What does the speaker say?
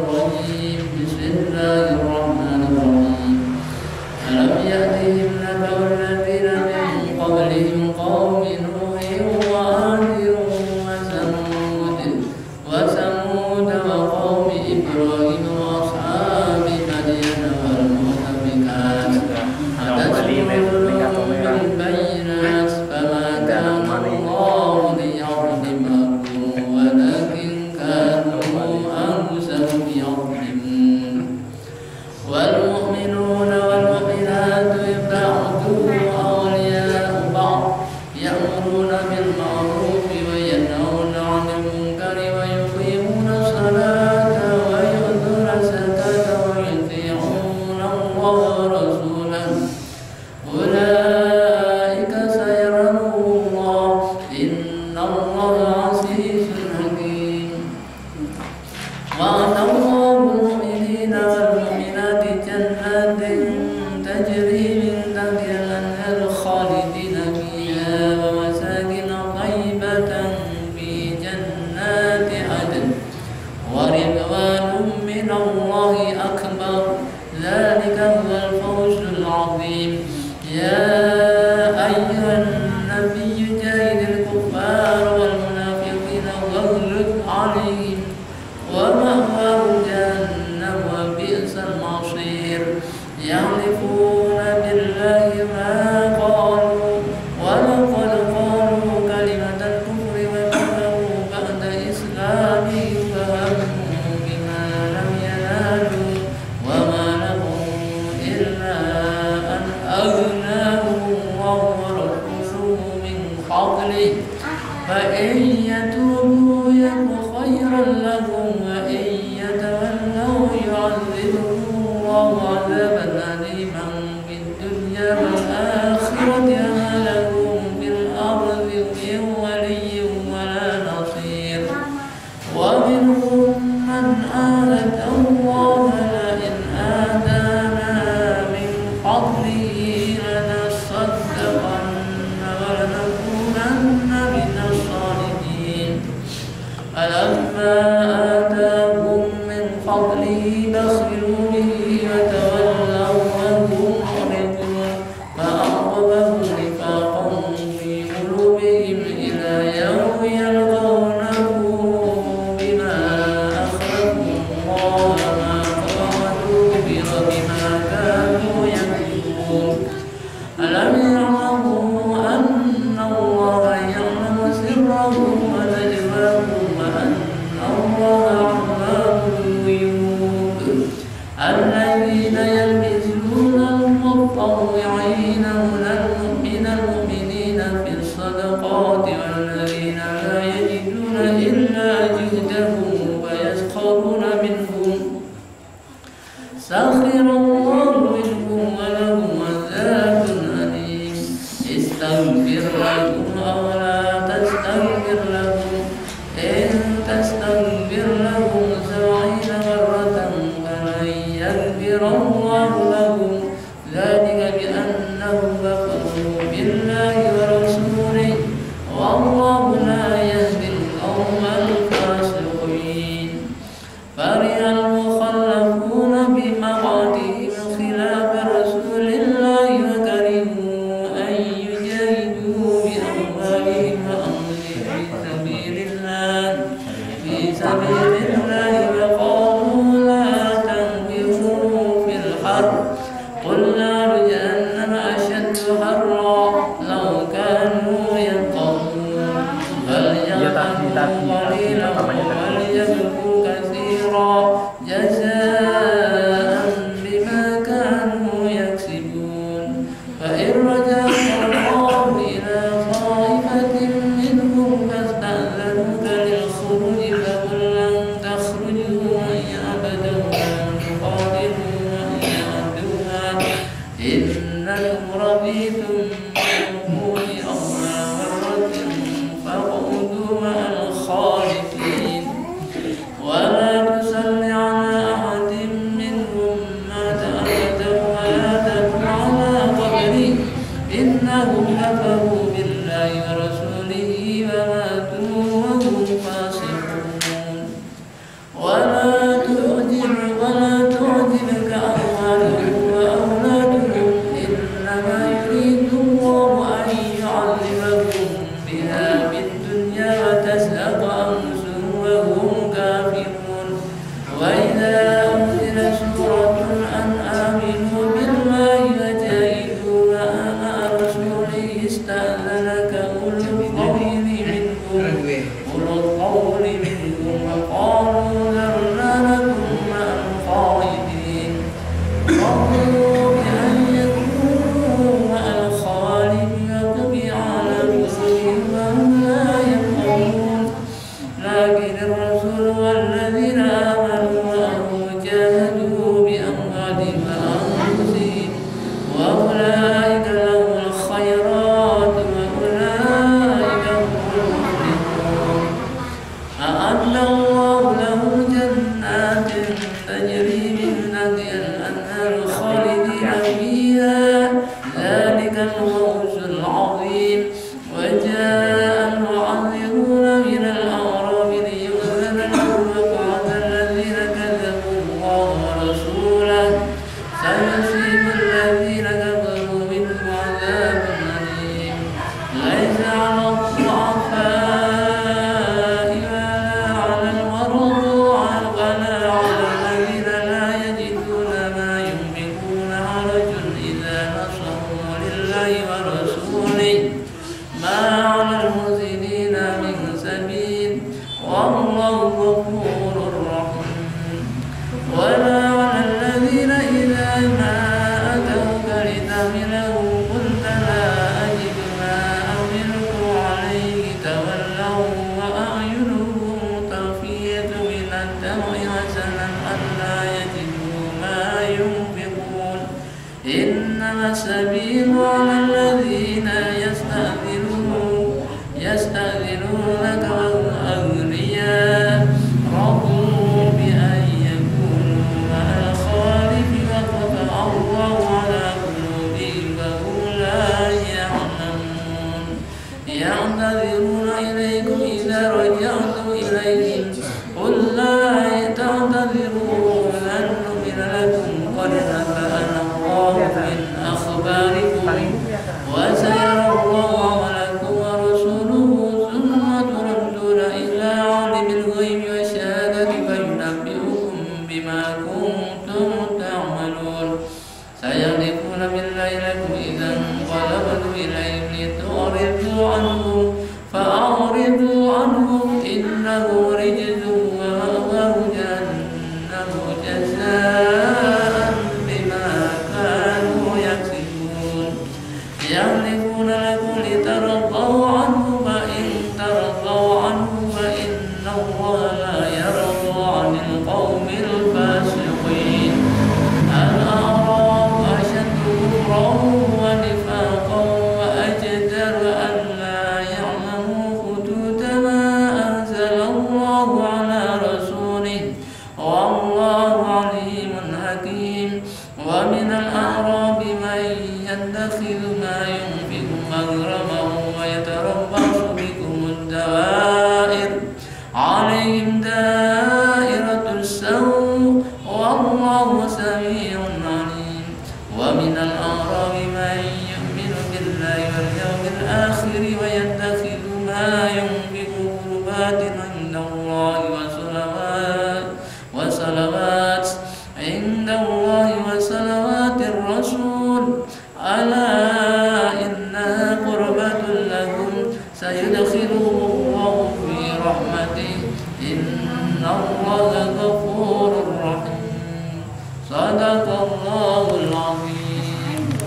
الرجيم. بسم الله الرحمن الرحيم. ألم يأتهم نبأ الذين من قبلهم قوم نوح وعاد وثمود وقوم إبراهيم وأصحاب مدين والمؤتفكات أتتهم بالبينات فما كان الله ليظلمهم ولكن كانوا أنفسهم يظلمون. والمؤمنون والمؤمنات بعضهم أولياء بعض يأمرون بالمعروف وينهون عن المنكر ويقيمون الصلاة ويؤتون الزكاة ويطيعون الله ورسوله أولئك سيرحمهم الله إن الله عزيز حكيم. وعد الله المؤمنين والمؤمنات جنات تجري من تحتها الأنهار خالدين فيها ومساكن طيبة في جنات عدن ورضوان من الله أكبر ذلك هو الفوز العظيم. يا أيها النبي جاهد الكفار والمنافقين واغلظ عليهم ومأواهم جهنم وبئس المصير. يحلفون بالله ما قالوا ولقد قالوا كلمة الكفر وكفروا بعد إسلامهم فهموا بما لم ينالوا وما لهم إلا أن أغناهم الله ورسوله من فضله فإن يتوبوا يك خيرا لهم وإن يتولوا يعذبهم الله عذابا أليما في الدنيا والآخرة ما لهم في الأرض من ولي ولا نصير. ومنهم من آذى الله لئن آتانا من فضله لنصدقن ولنكونن من الصالحين. فلما آتاهم من فضله بخلوا به وتولوا وهم معرضون فأعقبهم نفاقا في قلوبهم إلى يوم يلقونه بما أخلفوا الله ما قالوا بما كانوا يكذبون. ألم يعلموا أن الله يعلم سرهم ونجواهم وأن الله علام الغيوب. الذين يلمزون المطوعين من المؤمنين في الصدقات والذين لا يجدون إلا جهدهم ويسخرون منهم سخر الله منهم ولهم عذاب أليم. استغفر لهم أو لا تستغفر لهم إن تستغفر لهم 70 مرة فلن يغفر الله لهم ذلك بأنهم كفروا بالله ورسوله والله لا يهدي القوم الفاسقين. فرح المخلفون بمقعدهم خلاف رسول الله وكرهوا أن يجاهدوا بأموالهم وأنفسهم في سبيل الله وقالوا لا تنفروا في الحر قل نار جهنم أشد حرا لو كانوا يفقهون. فليعملوا قليلا وليبكوا كثيرا جزاء بما كانوا يكسبون. فإن رجعك الله إلى طائفة منهم فاستأذنوك للخروج فقل لن تخرجوا معي أبدا ولن تقاتلوا معي عدوا إنكم رضيتم بالركوع أول مرة فاقعدوا مع الخالفين. ولا تصل على أحد حزنا ألا يجدوا ما ينفقون إنما السبيل على الذين يستأذنونك والأغنياء رضوا بأن يكونوا مع الخالق وطبع الله على قلوبهم فهم لا يعلمون يعتذرون إليكم إذا رجعتم إليهم قل لا تعتذروا لن نؤمن لكم قد نبأنا الله من أخباركم وسيرى الله عملكم ورسوله ثم تردون إلى عالم الغيب والشهادة فينبئكم بما كنتم تعملون سيحلفون بالله لكم إذا انقلبتم إليهم لتعرضوا عنهم فأعرضوا عنهم إنه رجز ومأواهم جهنم جزاء بما كانوا يكسبون يحلفون لكم لترضوا عنهم فإن ترضوا عنهم فإن الله لا يرضى عن القوم الفاسقين الأعراب أشد كفرا ونفاقا وأجدر أن لا يعلموا حدود ما أنزل الله على رسوله والله عليم حكيم ومن الأعراب من يتخذ ما ينفق مغرما ويتربص بكم الدوائر عليهم دائرة السوء والله سميع عليم ومن الأعراب من يؤمن بالله واليوم الآخر ويتخذ ما ينفق قربات عند الله وصلوات عند الله وصلوات الرسول ألا إنها قربة لهم سيدخلهم الله في رحمته إن الله